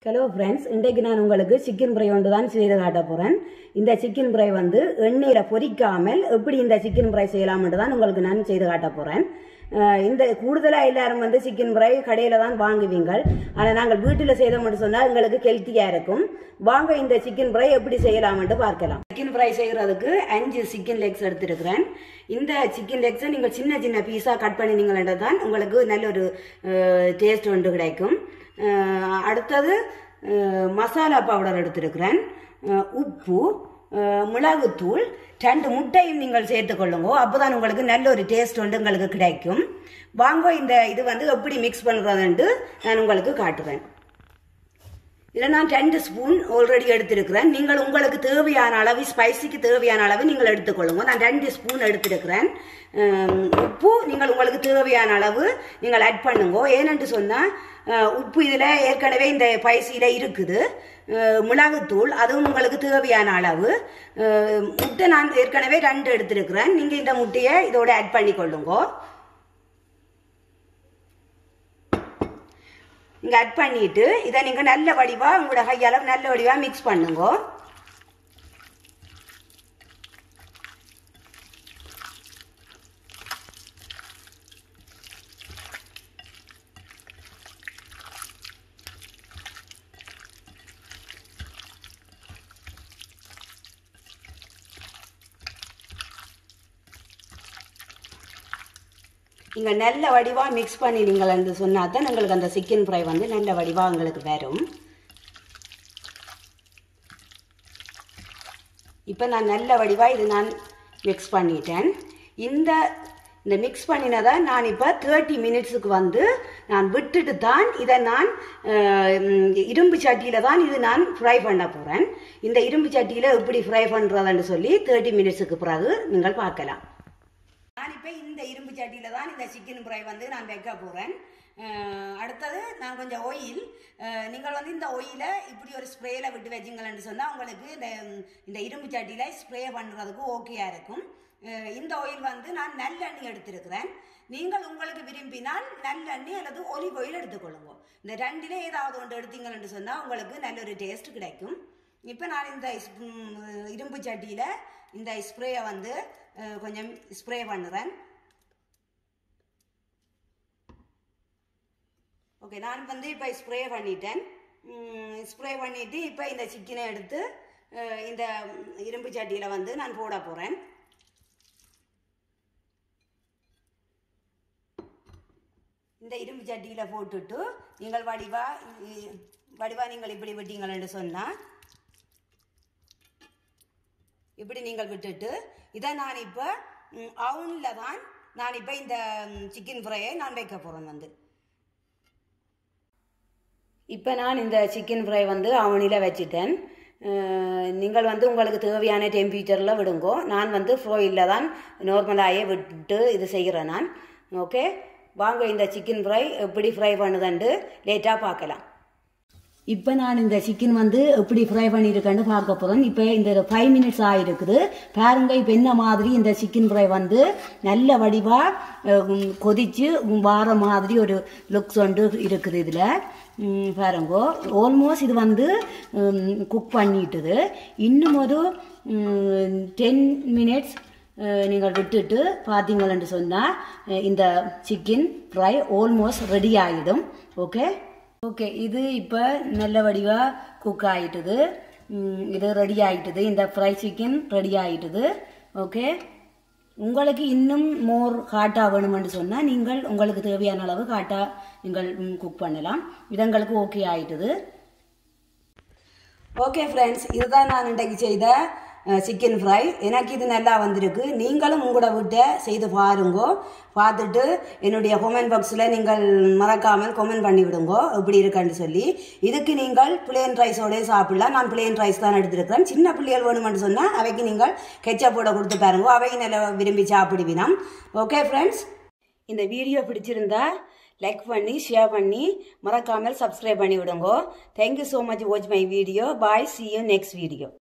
Hello friends, இன்றைக்கு நான் உங்களுக்கு சிக்கன் ஃப்ரை ஒன்று தான் செய்து காட்ட போறேன். இந்த சிக்கன் ஃப்ரை வந்து எண்ணெயில பொரிக்காமல் எப்படி இந்த சிக்கன் ஃப்ரை செய்யலாம்னு தான் உங்களுக்கு நான் செய்து காட்ட போறேன். இந்த கூடுதலா எல்லாரும் வந்து சிக்கன் ஃப்ரை கடையில தான் வாங்குவீங்க. ஆனா நாங்கள் வீட்டில் செய்த மட்டும் சொன்னா உங்களுக்கு ஹெல்த்தியா இருக்கும். வாங்க இந்த சிக்கன் ஃப்ரை எப்படி செய்யலாம்னு பார்க்கலாம். சிக்கன் ஃப்ரை செய்யறதுக்கு 5 சிக்கன் லெக்ஸ் எடுத்துருக்கிறேன். இந்த சிக்கன் லெக்ஸை நீங்கள் சின்ன சின்ன பீஸா கட் பண்ணினீங்கன்னா தான் உங்களுக்கு நல்ல ஒரு டேஸ்ட் ஒன்று கிடைக்கும். அடுத்தது மசாலா பவுடர் எடுத்துருக்கிறேன், உப்பு, மிளகுத்தூள், 2 முட்டையும் நீங்கள் சேர்த்துக்கொள்ளுங்க. அப்போதான் உங்களுக்கு நல்ல ஒரு டேஸ்ட் வந்து உங்களுக்கு கிடைக்கும். வாங்க இந்த இது வந்து எப்படி மிக்ஸ் பண்ணுறதுன்ட்டு நான் உங்களுக்கு காட்டுறேன். இதில் நான் 2 ஸ்பூன் ஆல்ரெடி எடுத்திருக்கிறேன். நீங்கள் உங்களுக்கு தேவையான அளவு, ஸ்பைசிக்கு தேவையான அளவு நீங்கள் எடுத்துக்கொள்ளுங்க. நான் 2 ஸ்பூன் எடுத்திருக்கிறேன். உப்பு நீங்கள் உங்களுக்கு தேவையான அளவு நீங்கள் ஆட் பண்ணுங்க. ஏனென்று சொன்னால் உப்பு இதில் ஏற்கனவே இந்த ஸ்பைசியில் இருக்குது. மிளகுத்தூள் அதுவும் உங்களுக்கு தேவையான அளவு. முட்டை நான் ஏற்கனவே 2 எடுத்திருக்கிறேன். நீங்கள் இந்த முட்டையை இதோட ஆட் பண்ணிக்கொள்ளுங்க. இங்கே ஆட் பண்ணிட்டு இதை நீங்கள் நல்ல வடிவாக உங்களோட கையால் நல்ல வடிவாக மிக்ஸ் பண்ணுங்க. நீங்கள் நல்ல வடிவாக மிக்ஸ் பண்ணினீங்களன்னு சொன்னால் தான் உங்களுக்கு அந்த சிக்கன் ஃப்ரை வந்து நல்ல வடிவாக உங்களுக்கு வரும். இப்போ நான் நல்ல வடிவாக இது நான் மிக்ஸ் பண்ணிட்டேன். இந்த மிக்ஸ் பண்ணினதை நான் இப்போ 30 மினிட்ஸுக்கு வந்து நான் விட்டுட்டு தான் இதை நான் இரும்பு சட்டியில் தான் இது நான் ஃப்ரை பண்ண போகிறேன். இந்த இரும்பு சட்டியில் எப்படி ஃப்ரை பண்ணுறதுன்னு சொல்லி 30 மினிட்ஸுக்கு பிறகு நீங்கள் பார்க்கலாம். நான் இப்போ இந்த இரும்பு சட்டியில் தான் இந்த சிக்கன் ஃப்ரை வந்து நான் வைக்க போகிறேன். அடுத்தது நான் கொஞ்சம் ஆயில், நீங்கள் வந்து இந்த ஆயிலை இப்படி ஒரு ஸ்ப்ரேயில் விட்டு வச்சிங்கன்னு சொன்னால் உங்களுக்கு இந்த இரும்பு சட்டியில் ஸ்ப்ரே பண்ணுறதுக்கு ஓகேயா இருக்கும். இந்த ஆயில் வந்து நான் நல்லெண்ணெய் எடுத்திருக்கிறேன். நீங்கள் உங்களுக்கு விரும்பினால் நல்லெண்ணெய் அல்லது ஒலிவ் ஆயில் எடுத்துக்கொள்ளுங்க. இந்த 2ல் ஏதாவது ஒன்று எடுத்தீங்கன்னு சொன்னால் உங்களுக்கு நல்ல ஒரு டேஸ்ட் கிடைக்கும். இப்போ நான் இந்த இரும்பு சட்டியில் இந்த ஸ்ப்ரேயை வந்து கொஞ்சம் ஸ்ப்ரே பண்ணுறேன். ஓகே, நான் வந்து இப்போ ஸ்ப்ரே பண்ணிட்டேன். ஸ்ப்ரே பண்ணிவிட்டு இப்போ இந்த சிக்கனை எடுத்து இந்த இரும்பு சட்டியில் வந்து நான் போட போகிறேன். இந்த இரும்பு சட்டியில் போட்டுட்டு நீங்கள் வடிவா நீங்கள் இப்படி விட்டீங்கன்னு சொன்னால் இப்படி நீங்கள் விட்டுட்டு இதை நான் இப்போ அவனில் தான் நான் இப்போ இந்த சிக்கன் ஃப்ரையை நான் வைக்க போகிறேன். வந்து இப்போ நான் இந்த சிக்கன் ஃப்ரை வந்து அவனில் வச்சுட்டேன். நீங்கள் வந்து உங்களுக்கு தேவையான டெம்பரேச்சரில் விடுங்கோ. நான் வந்து ஃப்ரோயில் தான் நார்மலாகவே விட்டு இது செய்கிறேன் நான். ஓகே, வாங்க இந்த சிக்கன் ஃப்ரை எப்படி ஃப்ரை பண்ணுதுன்ட்டு லேட்டாக பார்க்கலாம். இப்போ நான் இந்த சிக்கன் வந்து எப்படி ஃப்ரை பண்ணியிருக்கேன்னு பார்க்க போகிறேன். இப்போ இந்த 5 மினிட்ஸ் ஆகிருக்குது பாருங்க. இப்போ என்ன மாதிரி இந்த சிக்கன் ஃப்ரை வந்து நல்ல வடிவாக கொதிச்சு வார மாதிரி ஒரு லுக்ஸ் வந்து இருக்குது. இதில் பாருங்க, ஆல்மோஸ்ட் இது வந்து குக் பண்ணிட்டுது. இன்னும் ஒரு 10 மினிட்ஸ் நீங்கள் விட்டுட்டு பார்த்தீங்கன்னு சொன்னால் இந்த சிக்கன் ஃப்ரை ஆல்மோஸ்ட் ரெடி ஆகிடும். ஓகே, இது இப்போ நல்ல வடிவாக குக் ஆகிட்டுது. இது ரெடி ஆகிட்டுது. இந்த ஃப்ரை சிக்கன் ரெடி ஆகிட்டுது. ஓகே, உங்களுக்கு இன்னும் மோர் ஹாட்டாக வேணுமென்று சொன்னால் நீங்கள் உங்களுக்கு தேவையான அளவு ஹாட்டாக நீங்கள் குக் பண்ணலாம். இது எங்களுக்கு ஓகே ஆகிட்டுது. ஓகே ஃப்ரெண்ட்ஸ், இதுதான் நான் இன்றைக்கு செய்த சிக்கன் ஃப்ரை. எனக்கு இது நல்லா வந்திருக்கு. நீங்களும் உங்களோட வீட்டை செய்து பாருங்கோ. பார்த்துட்டு என்னுடைய கமெண்ட் பாக்ஸில் நீங்கள் மறக்காமல் கமெண்ட் பண்ணி விடுங்கோ எப்படி இருக்குன்னு சொல்லி. இதுக்கு நீங்கள் பிளேன் ரைஸோடய சாப்பிடலாம். நான் பிளேன் ரைஸ் தான் எடுத்துருக்கிறேன். சின்ன பிள்ளைகள் வேணுமென்னு சொன்னால் அவைக்கு நீங்கள் கெச்சப்போட கொடுத்து பாருங்கோ. அவைக்கு நல்லா விரும்பி சாப்பிடுவினோம். ஓகே ஃப்ரெண்ட்ஸ், இந்த வீடியோ பிடிச்சிருந்தா லைக் பண்ணி ஷேர் பண்ணி மறக்காமல் சப்ஸ்கிரைப் பண்ணி விடுங்கோ. Thank you so much watch my video. Bye, see you next video.